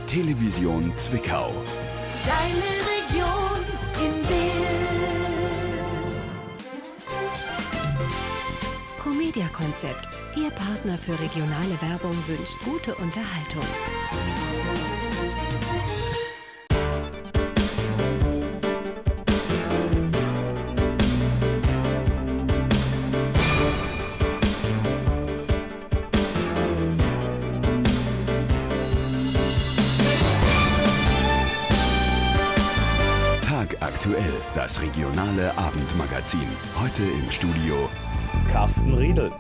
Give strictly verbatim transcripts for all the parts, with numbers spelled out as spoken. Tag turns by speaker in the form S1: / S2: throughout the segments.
S1: Television Zwickau.
S2: Deine Region im Bild.
S3: Comedia-Konzept. Ihr Partner für regionale Werbung wünscht gute Unterhaltung.
S1: Aktuell, das regionale Abendmagazin. Heute im Studio
S4: Carsten Riedel.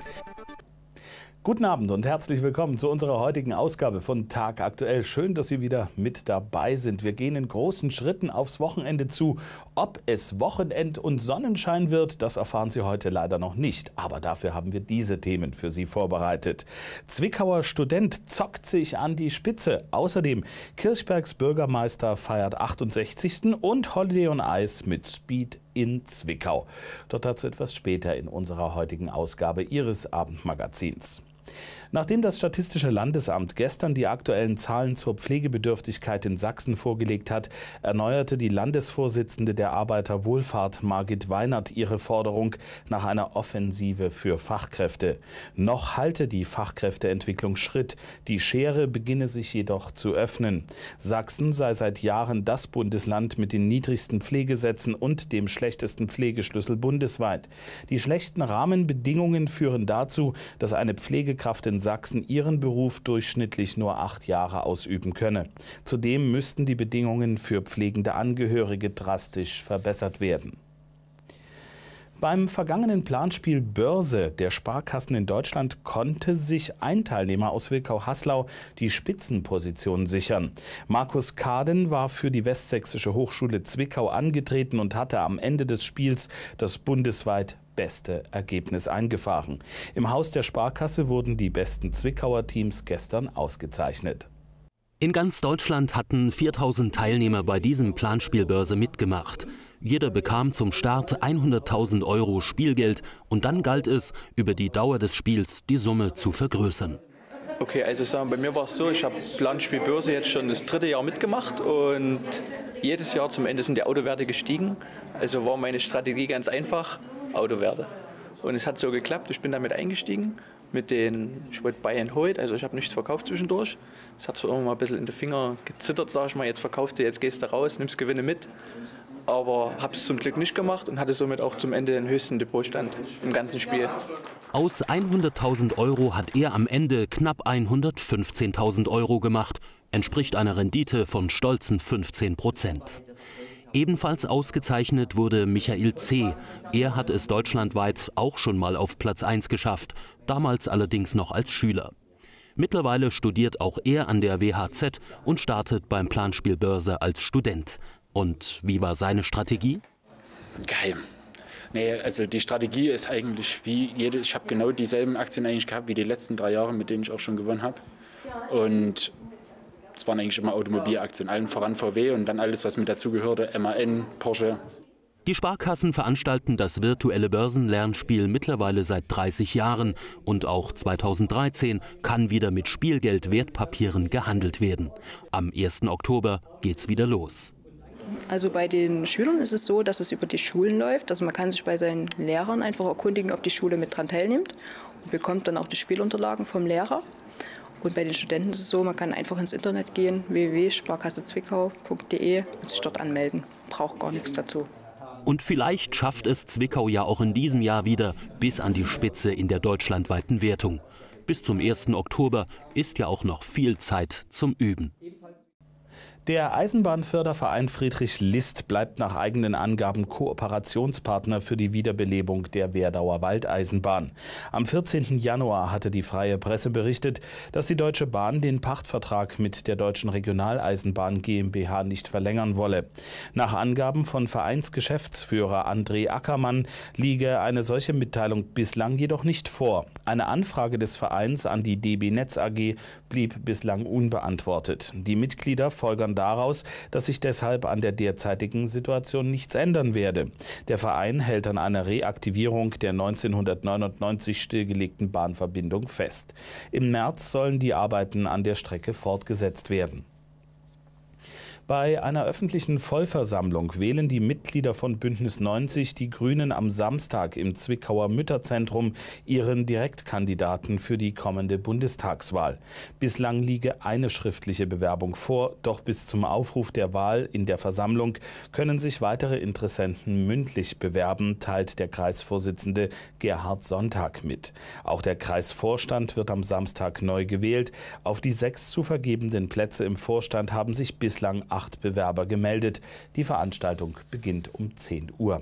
S4: Guten Abend und herzlich willkommen zu unserer heutigen Ausgabe von Tag Aktuell. Schön, dass Sie wieder mit dabei sind. Wir gehen in großen Schritten aufs Wochenende zu. Ob es Wochenend und Sonnenschein wird, das erfahren Sie heute leider noch nicht. Aber dafür haben wir diese Themen für Sie vorbereitet. Zwickauer Student zockt sich an die Spitze. Außerdem Kirchbergs Bürgermeister feiert achtundsechzigsten und Holiday on Ice mit Speed in Zwickau. Doch dazu etwas später in unserer heutigen Ausgabe Ihres Abendmagazins. Nachdem das Statistische Landesamt gestern die aktuellen Zahlen zur Pflegebedürftigkeit in Sachsen vorgelegt hat, erneuerte die Landesvorsitzende der Arbeiterwohlfahrt Margit Weinert ihre Forderung nach einer Offensive für Fachkräfte. Noch halte die Fachkräfteentwicklung Schritt, die Schere beginne sich jedoch zu öffnen. Sachsen sei seit Jahren das Bundesland mit den niedrigsten Pflegesätzen und dem schlechtesten Pflegeschlüssel bundesweit. Die schlechten Rahmenbedingungen führen dazu, dass eine Pflegekraft in Sachsen ihren Beruf durchschnittlich nur acht Jahre ausüben könne. Zudem müssten die Bedingungen für pflegende Angehörige drastisch verbessert werden. Beim vergangenen Planspiel Börse der Sparkassen in Deutschland konnte sich ein Teilnehmer aus Wilkau-Haslau die Spitzenposition sichern. Markus Kaden war für die Westsächsische Hochschule Zwickau angetreten und hatte am Ende des Spiels das bundesweit beste Ergebnis eingefahren. Im Haus der Sparkasse wurden die besten Zwickauer Teams gestern ausgezeichnet.
S5: In ganz Deutschland hatten viertausend Teilnehmer bei diesem Planspiel Börse mitgemacht. Jeder bekam zum Start hunderttausend Euro Spielgeld und dann galt es, über die Dauer des Spiels die Summe zu vergrößern.
S6: Okay, also sagen, bei mir war es so, ich habe Planspiel Börse jetzt schon das dritte Jahr mitgemacht und jedes Jahr zum Ende sind die Autowerte gestiegen. Also war meine Strategie ganz einfach, Autowerte. Und es hat so geklappt, ich bin damit eingestiegen. Mit den, ich wollte buy and hold, also ich habe nichts verkauft zwischendurch. Es hat so immer mal ein bisschen in den Finger gezittert, sag ich mal, jetzt verkaufst du, jetzt gehst du raus, nimmst Gewinne mit. Aber habe es zum Glück nicht gemacht und hatte somit auch zum Ende den höchsten Depotstand im ganzen Spiel.
S5: Aus hunderttausend Euro hat er am Ende knapp hundertfünfzehntausend Euro gemacht, entspricht einer Rendite von stolzen fünfzehn Prozent. Ebenfalls ausgezeichnet wurde Michael C. Er hat es deutschlandweit auch schon mal auf Platz eins geschafft, damals allerdings noch als Schüler. Mittlerweile studiert auch er an der W H Z und startet beim Planspiel Börse als Student. Und wie war seine Strategie?
S7: Geheim. Nee, also die Strategie ist eigentlich wie jede, ich habe genau dieselben Aktien eigentlich gehabt wie die letzten drei Jahre, mit denen ich auch schon gewonnen habe. Und es waren eigentlich immer Automobilaktien, allen voran V W und dann alles, was mit dazugehörte, M A N, Porsche.
S5: Die Sparkassen veranstalten das virtuelle Börsenlernspiel mittlerweile seit dreißig Jahren und auch zweitausenddreizehn kann wieder mit Spielgeld-Wertpapieren gehandelt werden. Am ersten Oktober geht's wieder los.
S8: Also bei den Schülern ist es so, dass es über die Schulen läuft. Also man kann sich bei seinen Lehrern einfach erkundigen, ob die Schule mit dran teilnimmt und bekommt dann auch die Spielunterlagen vom Lehrer. Und bei den Studenten ist es so, man kann einfach ins Internet gehen, w w w punkt sparkasse zwickau punkt de und sich dort anmelden. Braucht gar nichts dazu.
S5: Und vielleicht schafft es Zwickau ja auch in diesem Jahr wieder bis an die Spitze in der deutschlandweiten Wertung. Bis zum ersten Oktober ist ja auch noch viel Zeit zum Üben.
S4: Der Eisenbahnförderverein Friedrich List bleibt nach eigenen Angaben Kooperationspartner für die Wiederbelebung der Werdauer Waldeisenbahn. Am vierzehnten Januar hatte die Freie Presse berichtet, dass die Deutsche Bahn den Pachtvertrag mit der Deutschen Regionaleisenbahn GmbH nicht verlängern wolle. Nach Angaben von Vereinsgeschäftsführer André Ackermann liege eine solche Mitteilung bislang jedoch nicht vor. Eine Anfrage des Vereins an die D B Netz A G blieb bislang unbeantwortet. Die Mitglieder folgern daraus, dass sich deshalb an der derzeitigen Situation nichts ändern werde. Der Verein hält an einer Reaktivierung der neunzehnhundertneunundneunzig stillgelegten Bahnverbindung fest. Im März sollen die Arbeiten an der Strecke fortgesetzt werden. Bei einer öffentlichen Vollversammlung wählen die Mitglieder von Bündnis neunzig die Grünen am Samstag im Zwickauer Mütterzentrum ihren Direktkandidaten für die kommende Bundestagswahl. Bislang liege eine schriftliche Bewerbung vor, doch bis zum Aufruf der Wahl in der Versammlung können sich weitere Interessenten mündlich bewerben, teilt der Kreisvorsitzende Gerhard Sonntag mit. Auch der Kreisvorstand wird am Samstag neu gewählt. Auf die sechs zu vergebenden Plätze im Vorstand haben sich bislang acht Bewerber gemeldet. Die Veranstaltung beginnt um zehn Uhr.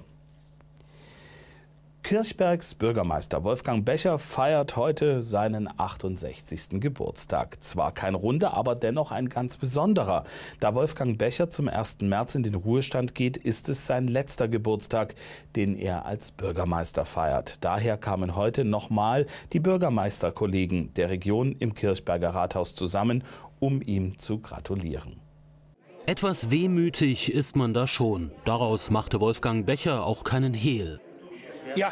S4: Kirchbergs Bürgermeister Wolfgang Becher feiert heute seinen achtundsechzigsten Geburtstag. Zwar kein runder, aber dennoch ein ganz besonderer. Da Wolfgang Becher zum ersten März in den Ruhestand geht, ist es sein letzter Geburtstag, den er als Bürgermeister feiert. Daher kamen heute nochmal die Bürgermeisterkollegen der Region im Kirchberger Rathaus zusammen, um ihm zu gratulieren.
S5: Etwas wehmütig ist man da schon. Daraus machte Wolfgang Becher auch keinen Hehl.
S9: Ja,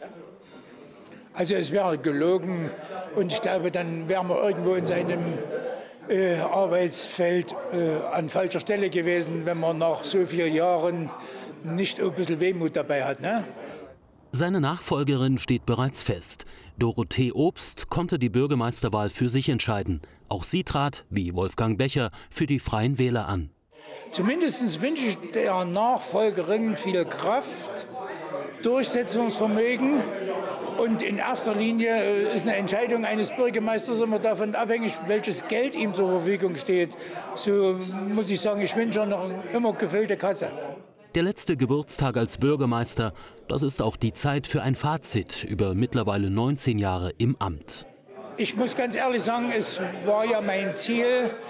S9: also es wäre gelogen und ich glaube, dann wären wir irgendwo in seinem äh, Arbeitsfeld äh, an falscher Stelle gewesen, wenn man nach so vielen Jahren nicht ein bisschen Wehmut dabei hat, ne?
S5: Seine Nachfolgerin steht bereits fest. Dorothee Obst konnte die Bürgermeisterwahl für sich entscheiden. Auch sie trat, wie Wolfgang Becher, für die Freien Wähler an.
S9: Zumindest wünsche ich der Nachfolgerin viel Kraft, Durchsetzungsvermögen und in erster Linie ist eine Entscheidung eines Bürgermeisters immer davon abhängig, welches Geld ihm zur Verfügung steht. So muss ich sagen, ich wünsche noch immer gefüllte Kasse.
S5: Der letzte Geburtstag als Bürgermeister, das ist auch die Zeit für ein Fazit über mittlerweile neunzehn Jahre im Amt.
S9: Ich muss ganz ehrlich sagen, es war ja mein Ziel,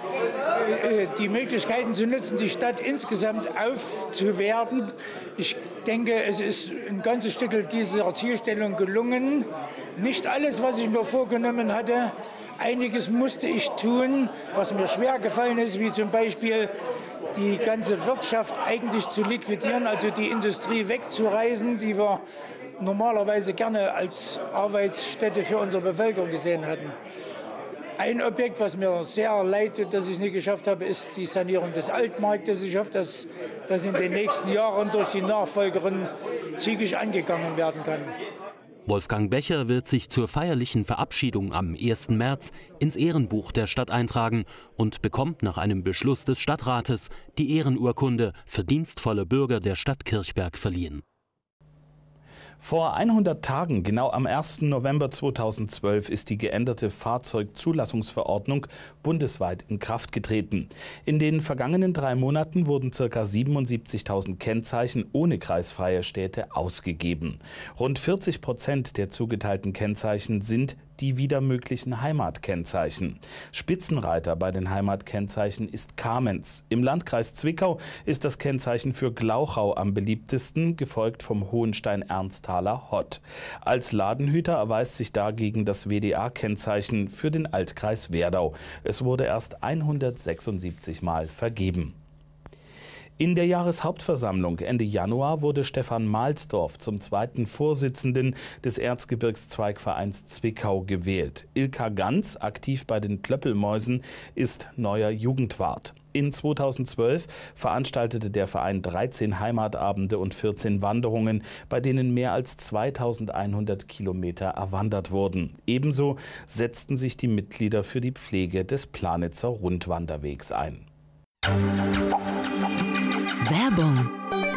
S9: die Möglichkeiten zu nutzen, die Stadt insgesamt aufzuwerten. Ich denke, es ist ein ganzes Stück dieser Zielstellung gelungen. Nicht alles, was ich mir vorgenommen hatte. Einiges musste ich tun, was mir schwer gefallen ist, wie zum Beispiel die ganze Wirtschaft eigentlich zu liquidieren, also die Industrie wegzureißen, die wir normalerweise gerne als Arbeitsstätte für unsere Bevölkerung gesehen hatten. Ein Objekt, was mir sehr leid tut, dass ich es nicht geschafft habe, ist die Sanierung des Altmarktes. Ich hoffe, dass das in den nächsten Jahren durch die Nachfolgerin zügig angegangen werden kann.
S5: Wolfgang Becher wird sich zur feierlichen Verabschiedung am ersten März ins Ehrenbuch der Stadt eintragen und bekommt nach einem Beschluss des Stadtrates die Ehrenurkunde Verdienstvoller Bürger der Stadt Kirchberg verliehen.
S4: Vor hundert Tagen, genau am ersten November zweitausendzwölf, ist die geänderte Fahrzeugzulassungsverordnung bundesweit in Kraft getreten. In den vergangenen drei Monaten wurden ca. siebenundsiebzigtausend Kennzeichen ohne kreisfreie Städte ausgegeben. Rund vierzig Prozent der zugeteilten Kennzeichen sind die wieder möglichen Heimatkennzeichen. Spitzenreiter bei den Heimatkennzeichen ist Kamenz. Im Landkreis Zwickau ist das Kennzeichen für Glauchau am beliebtesten, gefolgt vom Hohenstein-Ernsthaler Hott. Als Ladenhüter erweist sich dagegen das W D A-Kennzeichen für den Altkreis Werdau. Es wurde erst hundertsechsundsiebzig Mal vergeben. In der Jahreshauptversammlung Ende Januar wurde Stefan Mahlsdorf zum zweiten Vorsitzenden des Erzgebirgszweigvereins Zwickau gewählt. Ilka Ganz, aktiv bei den Klöppelmäusen, ist neuer Jugendwart. In zweitausendzwölf veranstaltete der Verein dreizehn Heimatabende und vierzehn Wanderungen, bei denen mehr als zweitausendeinhundert Kilometer erwandert wurden. Ebenso setzten sich die Mitglieder für die Pflege des Planitzer Rundwanderwegs ein.
S3: Werbung.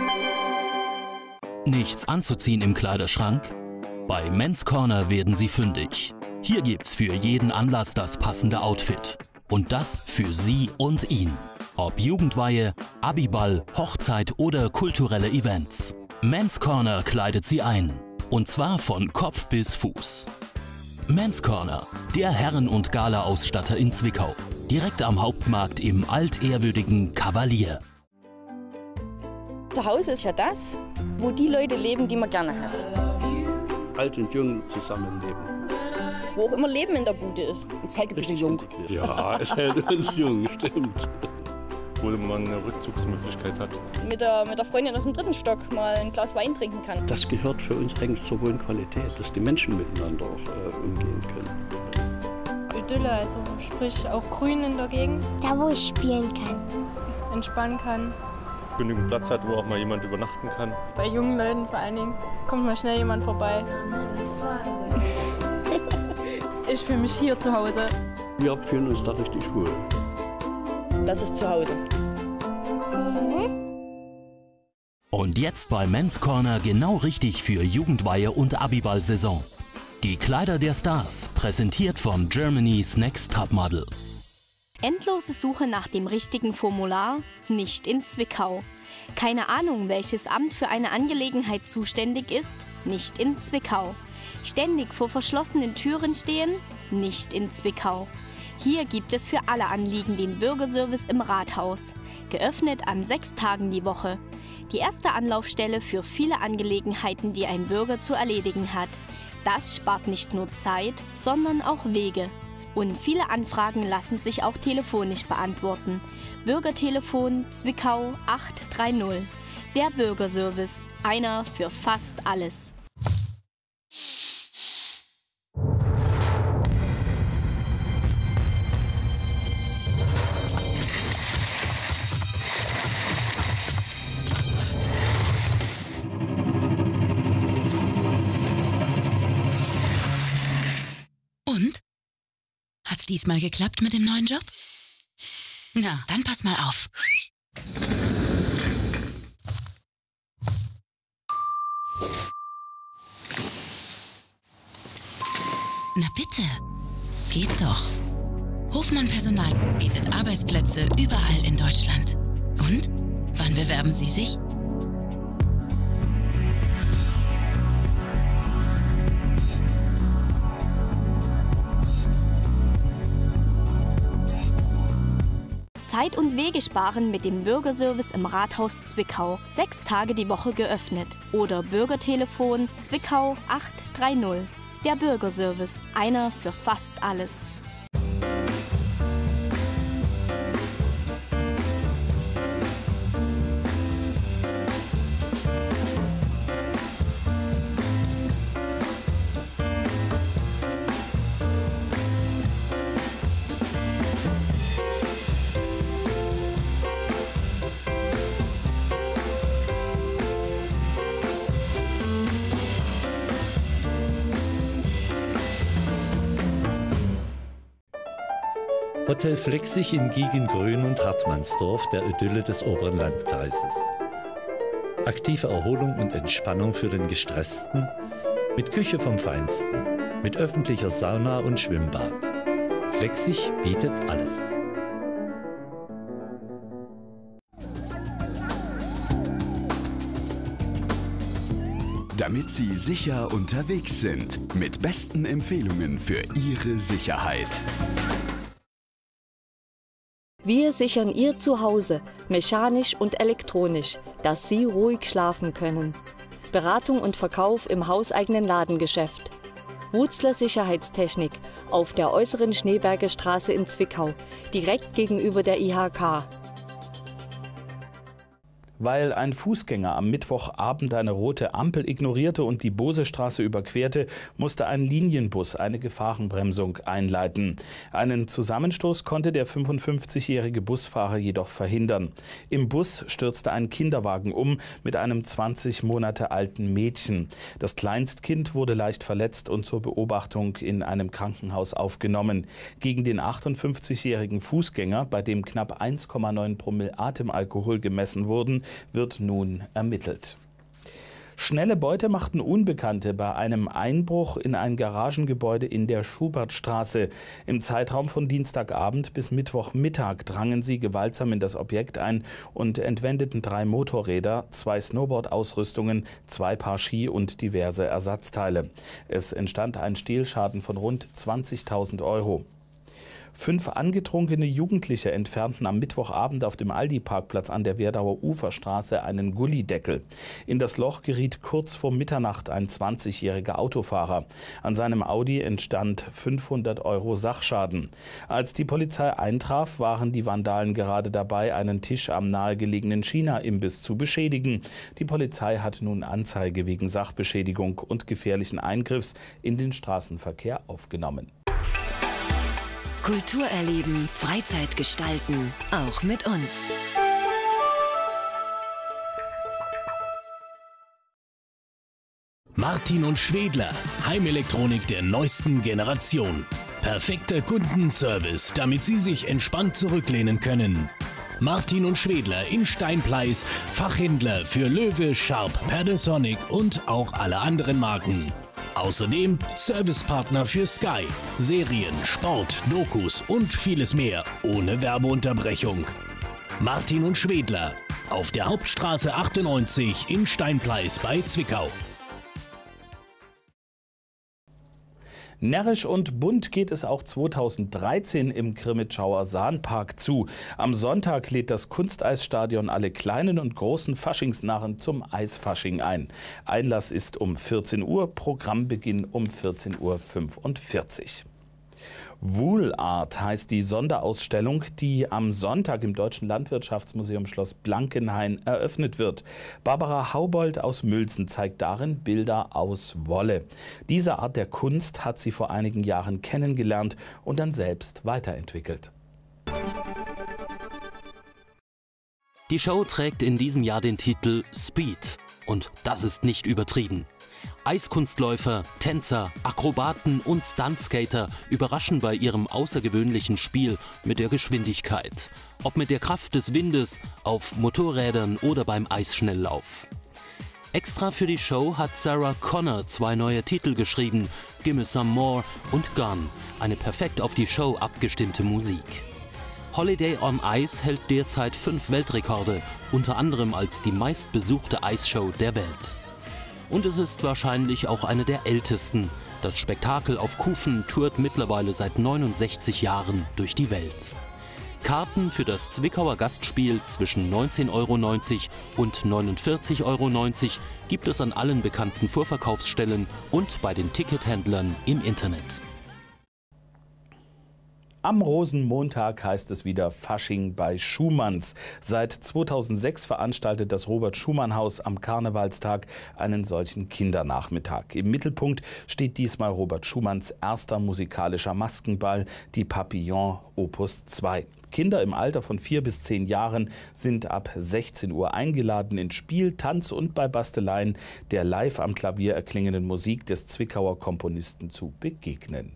S5: Nichts anzuziehen im Kleiderschrank? Bei Men's Corner werden Sie fündig. Hier gibt's für jeden Anlass das passende Outfit. Und das für Sie und ihn. Ob Jugendweihe, Abiball, Hochzeit oder kulturelle Events. Men's Corner kleidet Sie ein. Und zwar von Kopf bis Fuß. Men's Corner, der Herren- und Gala-Ausstatter in Zwickau. Direkt am Hauptmarkt im altehrwürdigen Kavalier.
S10: Zu Hause ist ja das, wo die Leute leben, die man gerne hat.
S11: Alt und jung zusammenleben.
S10: Wo auch immer Leben in der Bude ist. Es hält ein bisschen jung.
S11: Ja, es hält uns jung, stimmt.
S12: Wo man eine Rückzugsmöglichkeit hat.
S10: Mit der, mit der Freundin aus dem dritten Stock mal ein Glas Wein trinken kann.
S11: Das gehört für uns eigentlich zur Wohnqualität, dass die Menschen miteinander auch äh, umgehen können.
S13: Idylle, also sprich auch Grün in der Gegend.
S14: Da, wo ich spielen kann.
S13: entspannen kann.
S12: Genügend Platz hat, wo auch mal jemand übernachten kann.
S13: Bei jungen Leuten vor allen Dingen kommt mal schnell jemand vorbei. Ich fühle mich hier zu Hause.
S11: Wir fühlen uns da richtig wohl.
S10: Das ist zu Hause.
S5: Und jetzt bei Men's Corner genau richtig für Jugendweihe und Abiball-Saison. Die Kleider der Stars, präsentiert von Germany's Next Topmodel.
S14: Endlose Suche nach dem richtigen Formular? Nicht in Zwickau. Keine Ahnung, welches Amt für eine Angelegenheit zuständig ist? Nicht in Zwickau. Ständig vor verschlossenen Türen stehen? Nicht in Zwickau. Hier gibt es für alle Anliegen den Bürgerservice im Rathaus. Geöffnet an sechs Tagen die Woche. Die erste Anlaufstelle für viele Angelegenheiten, die ein Bürger zu erledigen hat. Das spart nicht nur Zeit, sondern auch Wege. Und viele Anfragen lassen sich auch telefonisch beantworten. Bürgertelefon Zwickau acht drei null. Der Bürgerservice, einer für fast alles.
S15: Und? Hat's diesmal geklappt mit dem neuen Job? Na, dann pass mal auf. Na bitte, geht doch. Hofmann Personal bietet Arbeitsplätze überall in Deutschland. Und? Wann bewerben Sie sich?
S14: Zeit und Wege sparen mit dem Bürgerservice im Rathaus Zwickau. Sechs Tage die Woche geöffnet. Oder Bürgertelefon Zwickau acht drei null. Der Bürgerservice, einer für fast alles.
S16: Hotel Flexig in Giegengrün und Hartmannsdorf, der Idylle des oberen Landkreises. Aktive Erholung und Entspannung für den Gestressten, mit Küche vom Feinsten, mit öffentlicher Sauna und Schwimmbad. Flexig bietet alles.
S1: Damit Sie sicher unterwegs sind, mit besten Empfehlungen für Ihre Sicherheit.
S17: Wir sichern Ihr Zuhause, mechanisch und elektronisch, dass Sie ruhig schlafen können. Beratung und Verkauf im hauseigenen Ladengeschäft. Wutzler Sicherheitstechnik auf der Äußeren Schneeberger Straße in Zwickau, direkt gegenüber der I H K.
S4: Weil ein Fußgänger am Mittwochabend eine rote Ampel ignorierte und die Bosestraße überquerte, musste ein Linienbus eine Gefahrenbremsung einleiten. Einen Zusammenstoß konnte der fünfundfünfzigjährige Busfahrer jedoch verhindern. Im Bus stürzte ein Kinderwagen um mit einem zwanzig Monate alten Mädchen. Das Kleinstkind wurde leicht verletzt und zur Beobachtung in einem Krankenhaus aufgenommen. Gegen den achtundfünfzigjährigen Fußgänger, bei dem knapp eins Komma neun Promille Atemalkohol gemessen wurden, wird nun ermittelt. Schnelle Beute machten Unbekannte bei einem Einbruch in ein Garagengebäude in der Schubertstraße. Im Zeitraum von Dienstagabend bis Mittwochmittag drangen sie gewaltsam in das Objekt ein und entwendeten drei Motorräder, zwei Snowboard-Ausrüstungen, zwei Paar Ski und diverse Ersatzteile. Es entstand ein Stehlschaden von rund zwanzigtausend Euro. Fünf angetrunkene Jugendliche entfernten am Mittwochabend auf dem Aldi-Parkplatz an der Werdauer Uferstraße einen Gullideckel. In das Loch geriet kurz vor Mitternacht ein zwanzigjähriger Autofahrer. An seinem Audi entstand fünfhundert Euro Sachschaden. Als die Polizei eintraf, waren die Vandalen gerade dabei, einen Tisch am nahegelegenen China-Imbiss zu beschädigen. Die Polizei hat nun Anzeige wegen Sachbeschädigung und gefährlichen Eingriffs in den Straßenverkehr aufgenommen.
S3: Kultur erleben, Freizeit gestalten, auch mit uns.
S18: Martin und Schwedler, Heimelektronik der neuesten Generation. Perfekter Kundenservice, damit Sie sich entspannt zurücklehnen können. Martin und Schwedler in Steinpleis, Fachhändler für Löwe, Sharp, Panasonic und auch alle anderen Marken. Außerdem Servicepartner für Sky, Serien, Sport, Dokus und vieles mehr ohne Werbeunterbrechung. Martin und Schwedler auf der Hauptstraße achtundneunzig in Steinpleis bei Zwickau.
S4: Närrisch und bunt geht es auch zweitausenddreizehn im Krimitschauer Sahnpark zu. Am Sonntag lädt das Kunsteisstadion alle kleinen und großen Faschingsnarren zum Eisfasching ein. Einlass ist um vierzehn Uhr, Programmbeginn um vierzehn Uhr fünfundvierzig. Wool Art heißt die Sonderausstellung, die am Sonntag im Deutschen Landwirtschaftsmuseum Schloss Blankenhain eröffnet wird. Barbara Haubold aus Mülzen zeigt darin Bilder aus Wolle. Diese Art der Kunst hat sie vor einigen Jahren kennengelernt und dann selbst weiterentwickelt.
S5: Die Show trägt in diesem Jahr den Titel Speed. Und das ist nicht übertrieben. Eiskunstläufer, Tänzer, Akrobaten und Stuntskater überraschen bei ihrem außergewöhnlichen Spiel mit der Geschwindigkeit. Ob mit der Kraft des Windes, auf Motorrädern oder beim Eisschnelllauf. Extra für die Show hat Sarah Connor zwei neue Titel geschrieben, Gimme Some More und Gone, eine perfekt auf die Show abgestimmte Musik. Holiday on Ice hält derzeit fünf Weltrekorde, unter anderem als die meistbesuchte Eisshow der Welt. Und es ist wahrscheinlich auch eine der ältesten. Das Spektakel auf Kufen tourt mittlerweile seit neunundsechzig Jahren durch die Welt. Karten für das Zwickauer Gastspiel zwischen neunzehn Euro neunzig und neunundvierzig Euro neunzig gibt es an allen bekannten Vorverkaufsstellen und bei den Tickethändlern im Internet.
S4: Am Rosenmontag heißt es wieder Fasching bei Schumanns. Seit zweitausendsechs veranstaltet das Robert-Schumann-Haus am Karnevalstag einen solchen Kindernachmittag. Im Mittelpunkt steht diesmal Robert Schumanns erster musikalischer Maskenball, die Papillon Opus zwei. Kinder im Alter von vier bis zehn Jahren sind ab sechzehn Uhr eingeladen, in Spiel, Tanz und bei Basteleien der live am Klavier erklingenden Musik des Zwickauer Komponisten zu begegnen.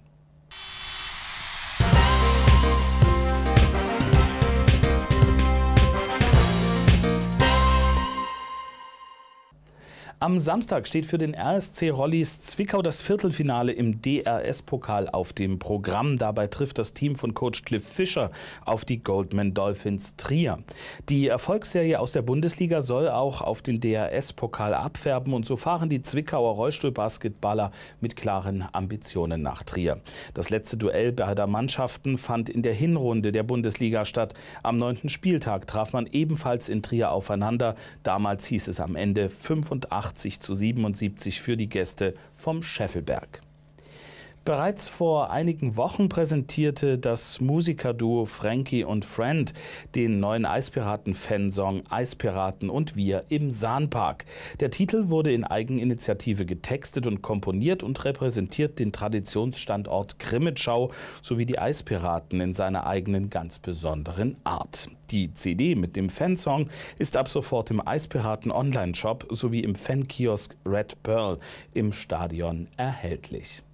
S4: Am Samstag steht für den R S C Rollis Zwickau das Viertelfinale im D R S-Pokal auf dem Programm. Dabei trifft das Team von Coach Cliff Fischer auf die Goldman Dolphins Trier. Die Erfolgsserie aus der Bundesliga soll auch auf den D R S-Pokal abfärben und so fahren die Zwickauer Rollstuhlbasketballer mit klaren Ambitionen nach Trier. Das letzte Duell beider Mannschaften fand in der Hinrunde der Bundesliga statt. Am neunten Spieltag traf man ebenfalls in Trier aufeinander. Damals hieß es am Ende fünfundachtzig zu siebenundsiebzig für die Gäste vom Scheffelberg. Bereits vor einigen Wochen präsentierte das Musikerduo Frankie und Friend den neuen Eispiraten-Fansong Eispiraten und wir im Sahnpark. Der Titel wurde in Eigeninitiative getextet und komponiert und repräsentiert den Traditionsstandort Krimitschau sowie die Eispiraten in seiner eigenen ganz besonderen Art. Die C D mit dem Fansong ist ab sofort im Eispiraten-Online-Shop sowie im Fankiosk Red Pearl im Stadion erhältlich.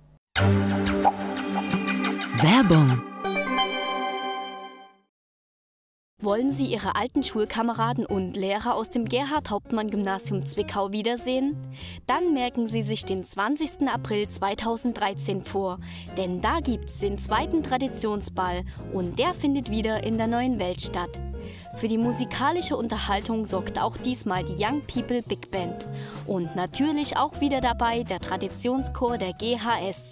S14: Werbung. Wollen Sie Ihre alten Schulkameraden und Lehrer aus dem Gerhard-Hauptmann-Gymnasium Zwickau wiedersehen? Dann merken Sie sich den zwanzigsten April zweitausenddreizehn vor, denn da gibt's den zweiten Traditionsball und der findet wieder in der Neuen Welt statt. Für die musikalische Unterhaltung sorgt auch diesmal die Young People Big Band und natürlich auch wieder dabei der Traditionschor der G H S.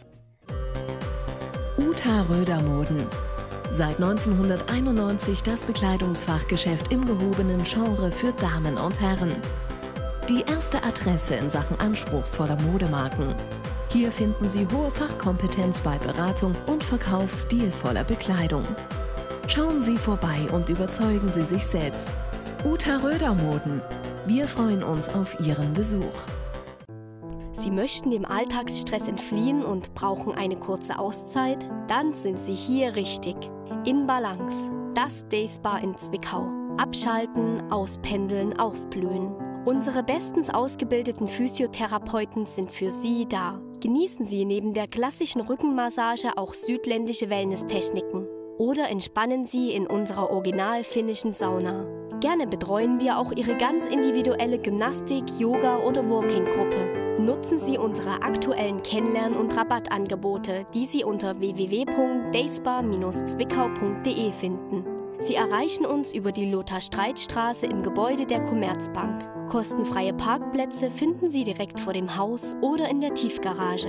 S19: Uta Röder Moden. Seit neunzehnhunderteinundneunzig das Bekleidungsfachgeschäft im gehobenen Genre für Damen und Herren. Die erste Adresse in Sachen anspruchsvoller Modemarken. Hier finden Sie hohe Fachkompetenz bei Beratung und Verkauf stilvoller Bekleidung. Schauen Sie vorbei und überzeugen Sie sich selbst. Uta Röder Moden. Wir freuen uns auf Ihren Besuch.
S14: Sie möchten dem Alltagsstress entfliehen und brauchen eine kurze Auszeit? Dann sind Sie hier richtig. In Balance, das Day Spa in Zwickau. Abschalten, auspendeln, aufblühen. Unsere bestens ausgebildeten Physiotherapeuten sind für Sie da. Genießen Sie neben der klassischen Rückenmassage auch südländische Wellnesstechniken. Oder entspannen Sie in unserer original finnischen Sauna. Gerne betreuen wir auch Ihre ganz individuelle Gymnastik-, Yoga- oder Walking-Gruppe. Nutzen Sie unsere aktuellen Kennenlern- und Rabattangebote, die Sie unter w w w punkt dayspa Bindestrich zwickau punkt de finden. Sie erreichen uns über die Lothar-Streit-Straße im Gebäude der Commerzbank. Kostenfreie Parkplätze finden Sie direkt vor dem Haus oder in der Tiefgarage.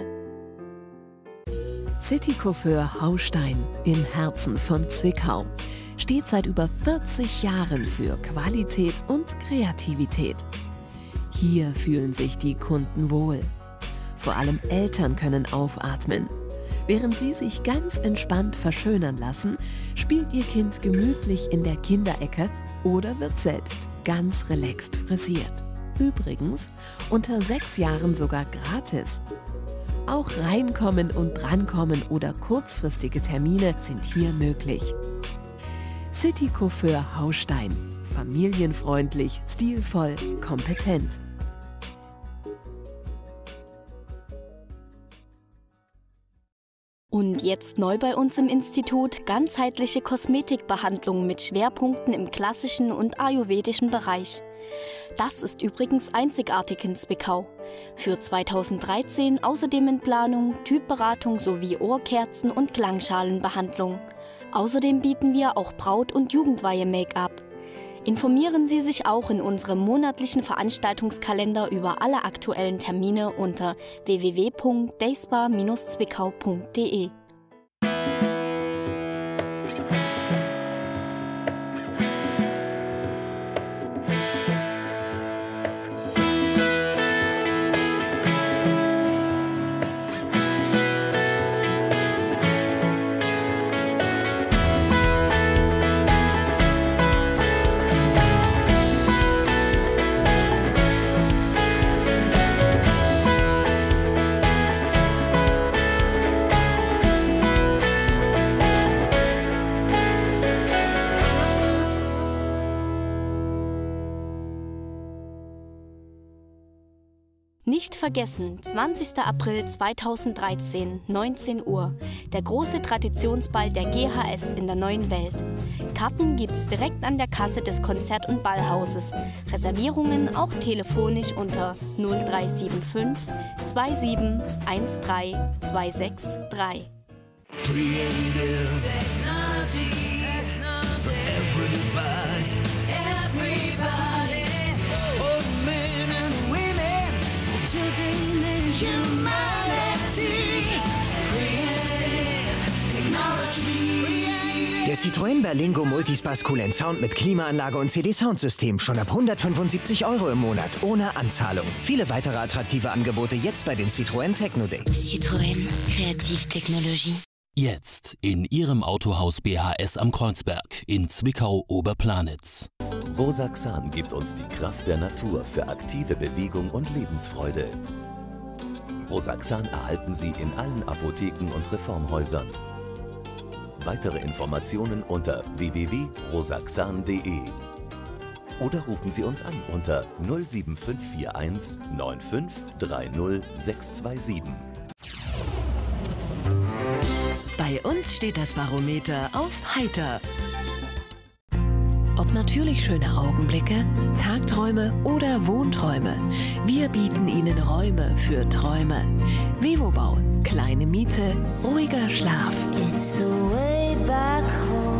S19: City Coiffeur Haustein im Herzen von Zwickau steht seit über vierzig Jahren für Qualität und Kreativität. Hier fühlen sich die Kunden wohl. Vor allem Eltern können aufatmen. Während sie sich ganz entspannt verschönern lassen, spielt ihr Kind gemütlich in der Kinderecke oder wird selbst ganz relaxed frisiert. Übrigens unter sechs Jahren sogar gratis. Auch reinkommen und drankommen oder kurzfristige Termine sind hier möglich. City Coiffeur Haustein. Familienfreundlich, stilvoll, kompetent.
S14: Und jetzt neu bei uns im Institut ganzheitliche Kosmetikbehandlung mit Schwerpunkten im klassischen und ayurvedischen Bereich. Das ist übrigens einzigartig in Zwickau. Für zweitausenddreizehn außerdem in Planung Typberatung sowie Ohrkerzen- und Klangschalenbehandlung. Außerdem bieten wir auch Braut- und Jugendweihe-Make-up. Informieren Sie sich auch in unserem monatlichen Veranstaltungskalender über alle aktuellen Termine unter w w w punkt dayspa Bindestrich zwickau punkt de. Nicht vergessen, zwanzigster April zweitausenddreizehn, neunzehn Uhr, der große Traditionsball der G H S in der neuen Welt. Karten gibt's direkt an der Kasse des Konzert- und Ballhauses. Reservierungen auch telefonisch unter null drei sieben fünf zwei sieben eins drei zwei sechs drei.
S2: Creative technology for everybody, everybody. Oh, men and women, for children and humanity. Creative technology.
S20: Der Citroën Berlingo Multispace Cool Sound mit Klimaanlage und C D-Soundsystem schon ab hundertfünfundsiebzig Euro im Monat, ohne Anzahlung. Viele weitere attraktive Angebote jetzt bei den Citroën Techno Days.
S15: Citroën Kreativtechnologie.
S5: Jetzt in Ihrem Autohaus B H S am Kreuzberg in Zwickau-Oberplanitz.
S21: Rosaxan gibt uns die Kraft der Natur für aktive Bewegung und Lebensfreude. Rosaxan erhalten Sie in allen Apotheken und Reformhäusern. Weitere Informationen unter w w w punkt rosaxan punkt de oder rufen Sie uns an unter null sieben fünf vier eins neun fünf drei null sechs zwei sieben.
S19: Bei uns steht das Barometer auf heiter. Ob natürlich schöne Augenblicke, Tagträume oder Wohnträume, wir bieten Ihnen Räume für Träume. Vevobau, kleine Miete, ruhiger Schlaf.
S2: It's the way back home.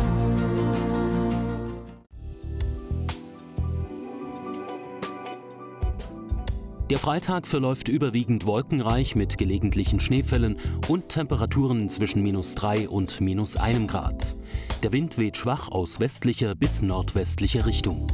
S5: Der Freitag verläuft überwiegend wolkenreich mit gelegentlichen Schneefällen und Temperaturen zwischen minus drei und minus einem Grad. Der Wind weht schwach aus westlicher bis nordwestlicher Richtung.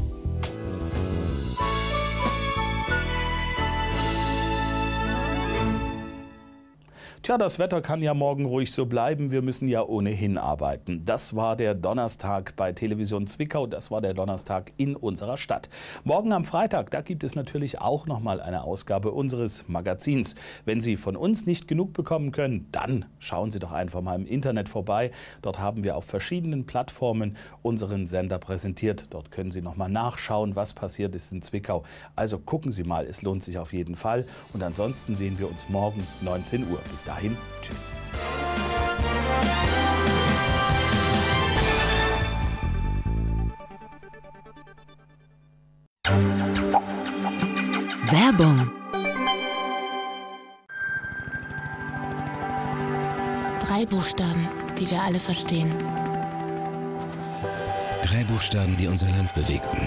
S4: Tja, das Wetter kann ja morgen ruhig so bleiben. Wir müssen ja ohnehin arbeiten. Das war der Donnerstag bei Television Zwickau. Das war der Donnerstag in unserer Stadt. Morgen am Freitag, da gibt es natürlich auch noch mal eine Ausgabe unseres Magazins. Wenn Sie von uns nicht genug bekommen können, dann schauen Sie doch einfach mal im Internet vorbei. Dort haben wir auf verschiedenen Plattformen unseren Sender präsentiert. Dort können Sie noch mal nachschauen, was passiert ist in Zwickau. Also gucken Sie mal, es lohnt sich auf jeden Fall. Und ansonsten sehen wir uns morgen neunzehn Uhr. Bis dahin, tschüss.
S19: Werbung.
S15: Drei Buchstaben, die wir alle verstehen.
S6: Drei Buchstaben, die unser Land bewegten.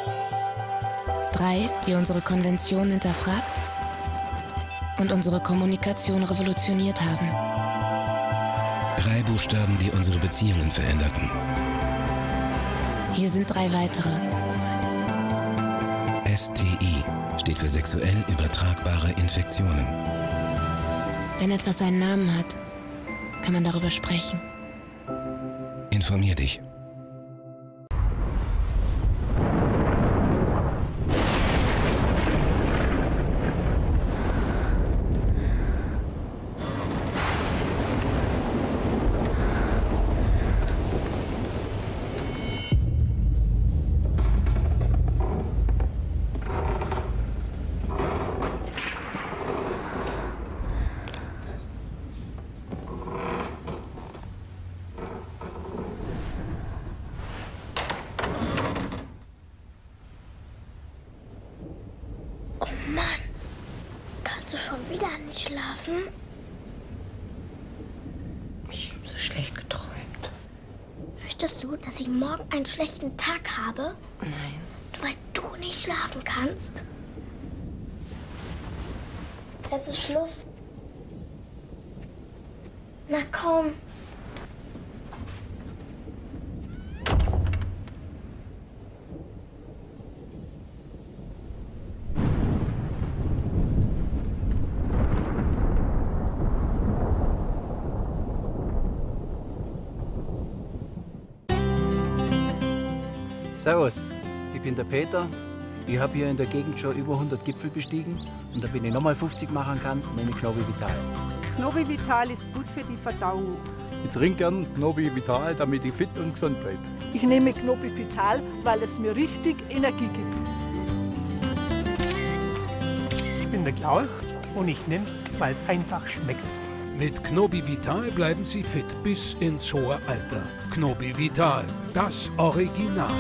S15: Drei, die unsere Konvention hinterfragt und unsere Kommunikation revolutioniert haben.
S6: Drei Buchstaben, die unsere Beziehungen veränderten.
S15: Hier sind drei weitere.
S6: S T I steht für sexuell übertragbare Infektionen.
S15: Wenn etwas einen Namen hat, kann man darüber sprechen.
S6: Informier dich.
S22: Mann, kannst du schon wieder nicht schlafen?
S23: Ich habe so schlecht geträumt.
S22: Möchtest du, dass ich morgen einen schlechten Tag habe?
S23: Nein.
S22: Weil du nicht schlafen kannst? Jetzt ist Schluss. Na komm.
S24: Servus, ich bin der Peter. Ich habe hier in der Gegend schon über hundert Gipfel bestiegen und da bin ich nochmal fünfzig machen kann, nehme ich Knobi Vital.
S25: Knobi Vital ist gut für die Verdauung.
S24: Ich trinke gern Knobi Vital, damit ich fit und gesund bleibe.
S25: Ich nehme Knobi Vital, weil es mir richtig Energie gibt.
S26: Ich bin der Klaus und ich nehme es, weil es einfach schmeckt.
S27: Mit Knobi Vital bleiben Sie fit bis ins hohe Alter. Knobi Vital, das Original.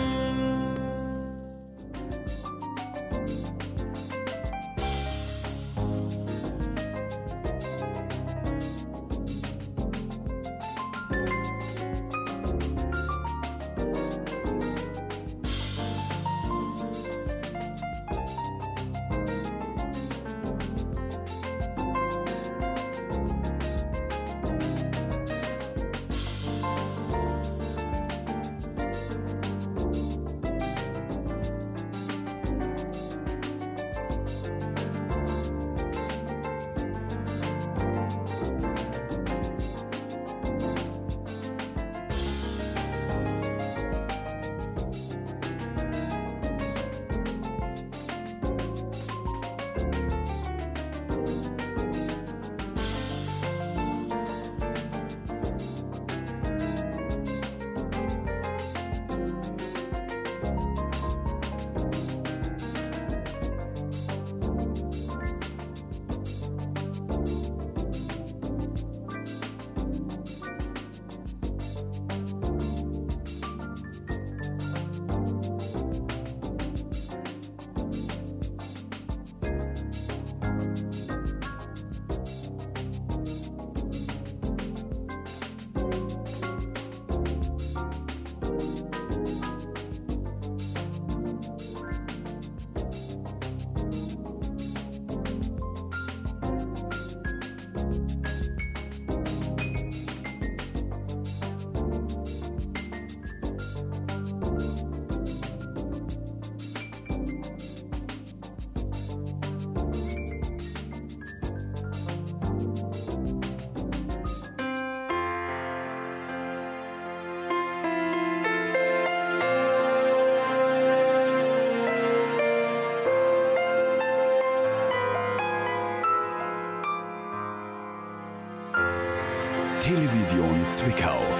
S1: Region Zwickau.